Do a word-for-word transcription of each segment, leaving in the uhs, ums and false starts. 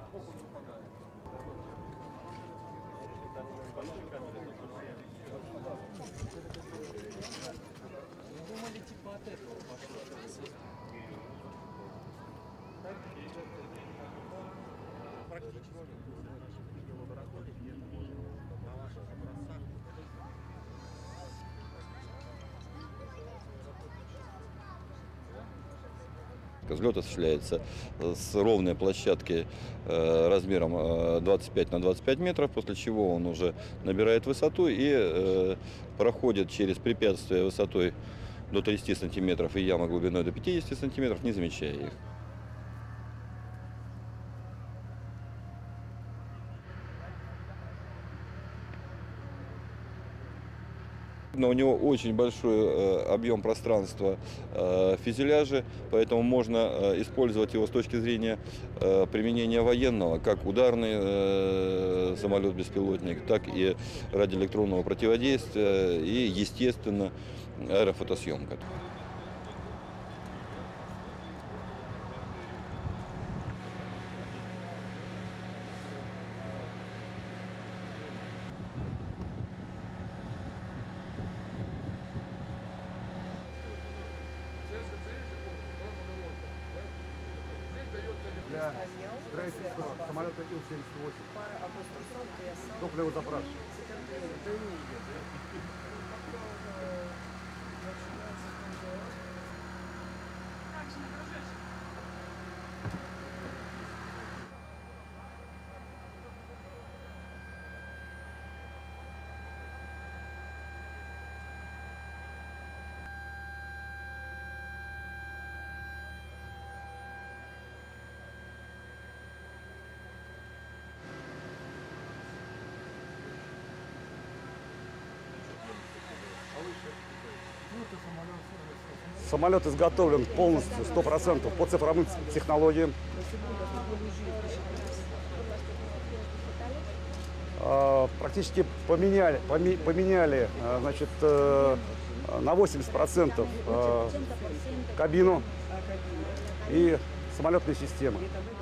Думали, типа от этого пошло. Практически. На ваших образцах. Взлет осуществляется с ровной площадки размером двадцать пять на двадцать пять метров, после чего он уже набирает высоту и проходит через препятствия высотой до тридцати сантиметров и ямы глубиной до пятидесяти сантиметров, не замечая их. Но у него очень большой э, объем пространства э, фюзеляжа, поэтому можно э, использовать его с точки зрения э, применения военного, как ударный э, самолет-беспилотник, так и радиоэлектронного противодействия и, естественно, аэрофотосъемка. Для строительства самолета Ил семьдесят восемь. Топливо заправки. Самолет изготовлен полностью, сто процентов по цифровым технологиям. Практически поменяли, поменяли значит, на восемьдесят процентов кабину и самолетные системы.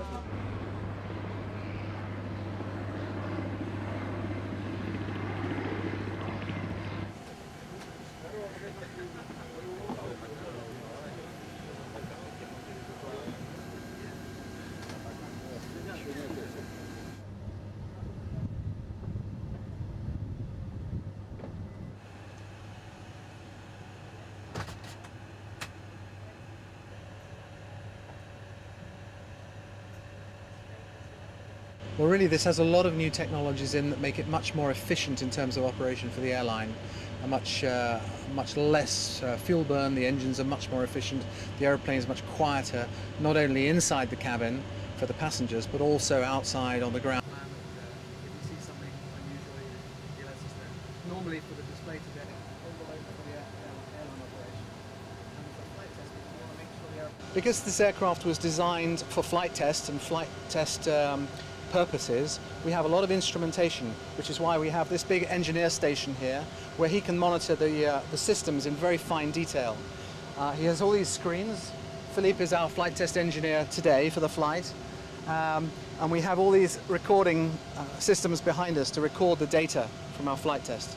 Well, really, this has a lot of new technologies in that make it much more efficient in terms of operation for the airline. A much, uh, much less uh, fuel burn. The engines are much more efficient. The aeroplane is much quieter, not only inside the cabin for the passengers, but also outside on the ground. If you see something unusual, you let us know. Normally, for the display today, envelope for the airline operation. And for flight testing, we want to make sure the airplane. Because this aircraft was designed for flight tests and flight test. Um, purposes, we have a lot of instrumentation, which is why we have this big engineer station here where he can monitor the, uh, the systems in very fine detail. Uh, he has all these screens. Philippe is our flight test engineer today for the flight, um, and we have all these recording uh, systems behind us to record the data from our flight test.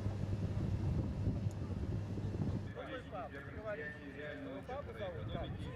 Папа, реального папу зовут?